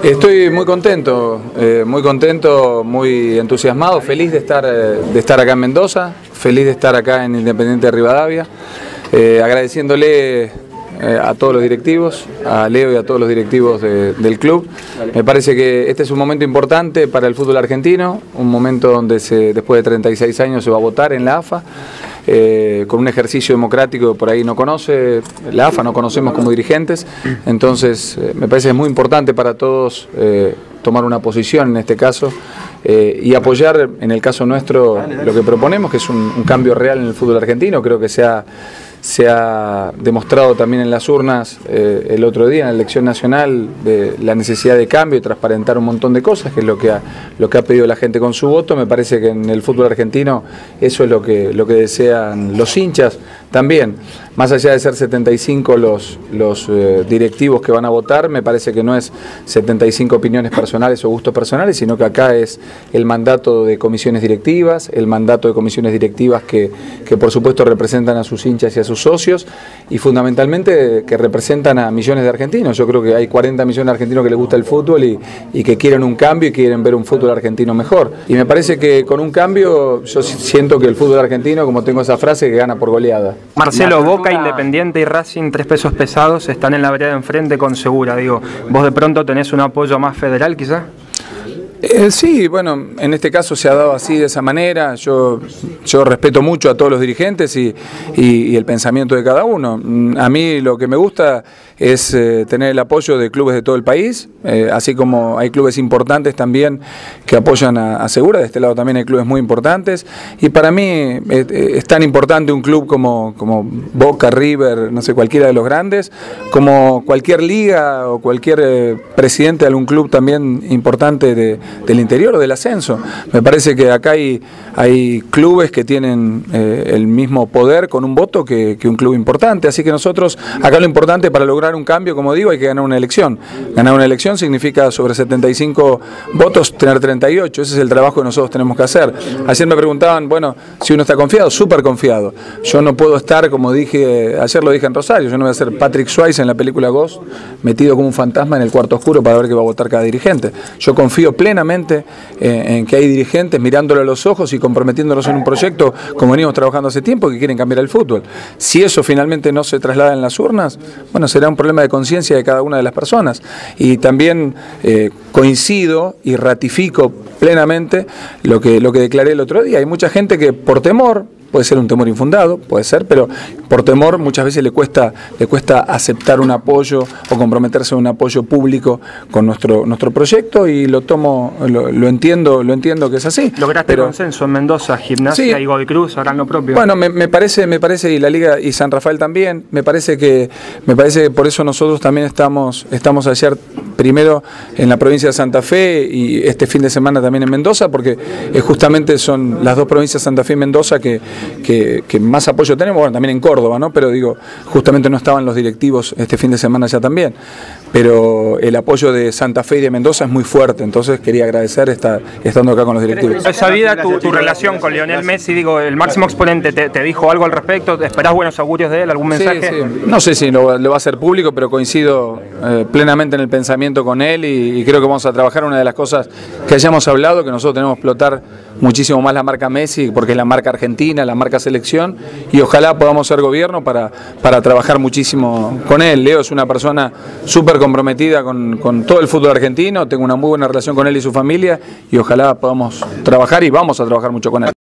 Estoy muy contento, muy entusiasmado, feliz de estar acá en Mendoza, feliz de estar acá en Independiente de Rivadavia, agradeciéndole a todos los directivos, a Leo y a todos los directivos del club. Me parece que este es un momento importante para el fútbol argentino, un momento donde después de 36 años se va a votar en la AFA, con un ejercicio democrático que por ahí no conoce la AFA, no conocemos como dirigentes. Entonces me parece muy importante para todos tomar una posición en este caso y apoyar, en el caso nuestro, lo que proponemos, que es un cambio real en el fútbol argentino. Creo que se ha demostrado también en las urnas el otro día, en la elección nacional, de la necesidad de cambio y transparentar un montón de cosas, que es lo que ha pedido la gente con su voto. Me parece que en el fútbol argentino eso es lo que desean los hinchas también. Más allá de ser 75 los directivos que van a votar, me parece que no es 75 opiniones personales o gustos personales, sino que acá es el mandato de comisiones directivas, que por supuesto representan a sus hinchas y a sus socios, y fundamentalmente que representan a millones de argentinos. Yo creo que hay 40 millones de argentinos que les gusta el fútbol y que quieren un cambio y quieren ver un fútbol argentino mejor. Y me parece que con un cambio yo siento que el fútbol argentino, como tengo esa frase, que gana por goleada. Marcelo, Boca, Independiente y Racing, 3 pesos pesados, están en la vereda de enfrente con Segura. Digo, ¿vos de pronto tenés un apoyo más federal quizás? Sí, bueno, en este caso se ha dado así, de esa manera. Yo respeto mucho a todos los dirigentes y el pensamiento de cada uno. A mí lo que me gusta es tener el apoyo de clubes de todo el país, así como hay clubes importantes también que apoyan a Segura. De este lado también hay clubes muy importantes, y para mí es tan importante un club como Boca, River, no sé, cualquiera de los grandes, como cualquier liga o cualquier presidente de algún club también importante del interior o del ascenso. Me parece que acá hay clubes que tienen el mismo poder con un voto que un club importante, así que nosotros, acá lo importante para lograr un cambio, como digo, hay que ganar una elección. Ganar una elección significa sobre 75 votos tener 38, ese es el trabajo que nosotros tenemos que hacer. Ayer me preguntaban, bueno, si uno está confiado, súper confiado. Yo no puedo estar, como dije, ayer lo dije en Rosario, yo no voy a ser Patrick Swayze en la película Ghost, metido como un fantasma en el cuarto oscuro para ver qué va a votar cada dirigente. Yo confío plenamente en que hay dirigentes mirándolo a los ojos y comprometiéndolos en un proyecto, como venimos trabajando hace tiempo, que quieren cambiar el fútbol. Si eso finalmente no se traslada en las urnas, bueno, será un problema de conciencia de cada una de las personas. Y también coincido y ratifico plenamente lo que declaré el otro día. Hay mucha gente que por temor, puede ser un temor infundado, puede ser, pero por temor muchas veces le cuesta aceptar un apoyo o comprometerse a un apoyo público con nuestro proyecto, y lo entiendo que es así. ¿Lograste consenso en Mendoza? Gimnasia, sí, y Godoy Cruz harán lo propio. Bueno, me parece, y la Liga y San Rafael también, me parece que por eso nosotros también estamos ayer primero en la provincia de Santa Fe y este fin de semana también en Mendoza, porque justamente son las dos provincias, Santa Fe y Mendoza, que más apoyo tenemos. Bueno, también en Córdoba, ¿no? Pero digo, justamente no estaban los directivos este fin de semana ya también, pero el apoyo de Santa Fe y de Mendoza es muy fuerte, entonces quería agradecer estando acá con los directivos. ¿Es sabida tu relación con Lionel Messi? Digo, el máximo exponente te dijo algo al respecto, ¿esperás buenos augurios de él, algún mensaje? Sí. No sé si lo va a hacer público, pero coincido plenamente en el pensamiento con él, y creo que vamos a trabajar. Una de las cosas que hayamos hablado, que nosotros tenemos que explotar muchísimo más la marca Messi, porque es la marca argentina, la marca selección, y ojalá podamos ser gobierno para trabajar muchísimo con él. Leo es una persona súper comprometida con todo el fútbol argentino, tengo una muy buena relación con él y su familia, y ojalá podamos trabajar, y vamos a trabajar mucho con él.